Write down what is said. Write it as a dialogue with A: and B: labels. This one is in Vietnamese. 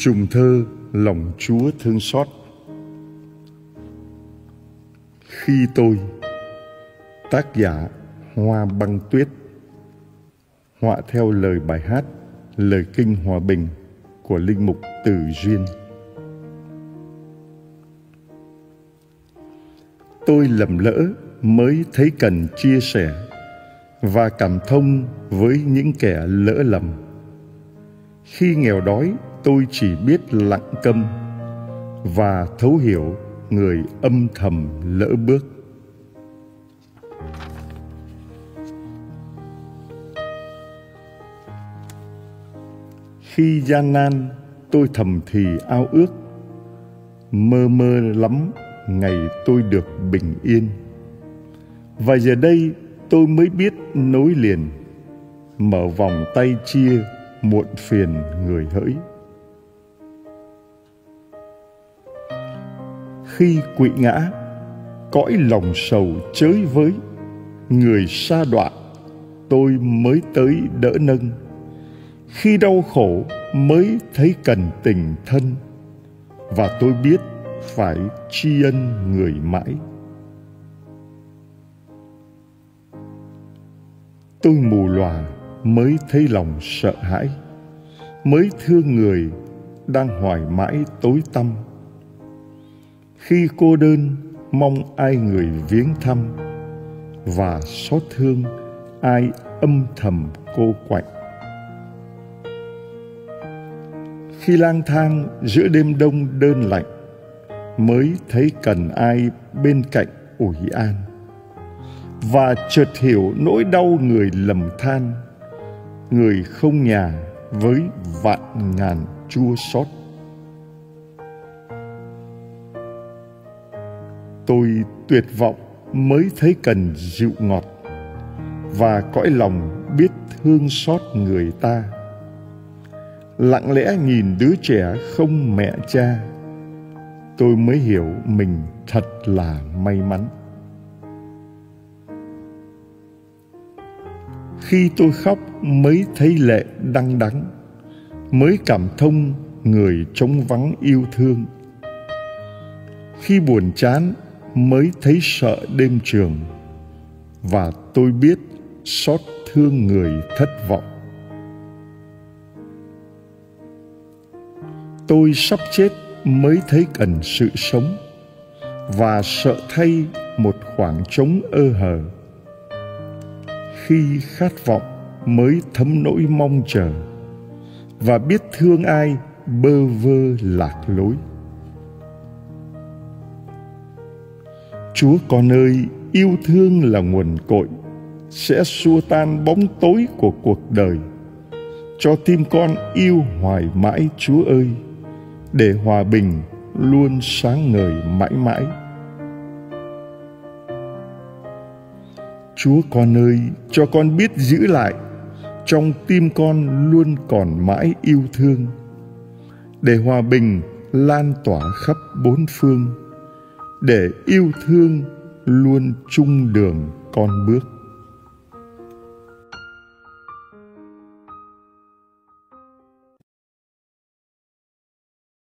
A: Trùng thơ lòng Chúa thương xót. Khi tôi, tác giả Hoa Băng Tuyết, họa theo lời bài hát Lời Kinh Hòa Bình của Linh Mục Từ Duyên. Tôi lầm lỡ mới thấy cần chia sẻ và cảm thông với những kẻ lỡ lầm. Khi nghèo đói, tôi chỉ biết lặng câm và thấu hiểu người âm thầm lỡ bước. Khi gian nan, tôi thầm thì ao ước, mơ mơ lắm ngày tôi được bình yên. Và giờ đây tôi mới biết nối liền, mở vòng tay chia muộn phiền người hỡi. Khi quỵ ngã, cõi lòng sầu chới với, người sa đọa tôi mới tới đỡ nâng. Khi đau khổ mới thấy cần tình thân, và tôi biết phải tri ân người mãi. Tôi mù lòa mới thấy lòng sợ hãi, mới thương người đang hoài mãi tối tăm. Khi cô đơn mong ai người viếng thăm, và xót thương ai âm thầm cô quạnh. Khi lang thang giữa đêm đông đơn lạnh, mới thấy cần ai bên cạnh ủi an, và chợt hiểu nỗi đau người lầm than, người không nhà với vạn ngàn chua xót. Tôi tuyệt vọng mới thấy cần dịu ngọt, và cõi lòng biết thương xót người ta. Lặng lẽ nhìn đứa trẻ không mẹ cha, tôi mới hiểu mình thật là may mắn. Khi tôi khóc mới thấy lệ đăng đắng, mới cảm thông người trống vắng yêu thương. Khi buồn chán mới thấy sợ đêm trường, và tôi biết xót thương người thất vọng. Tôi sắp chết mới thấy cần sự sống, và sợ thay một khoảng trống ơ hờ. Khi khát vọng mới thấm nỗi mong chờ, và biết thương ai bơ vơ lạc lối. Chúa con ơi, yêu thương là nguồn cội, sẽ xua tan bóng tối của cuộc đời. Cho tim con yêu hoài mãi Chúa ơi, để hòa bình luôn sáng ngời mãi mãi. Chúa con ơi, cho con biết giữ lại, trong tim con luôn còn mãi yêu thương, để hòa bình lan tỏa khắp bốn phương, để yêu thương luôn chung đường con bước.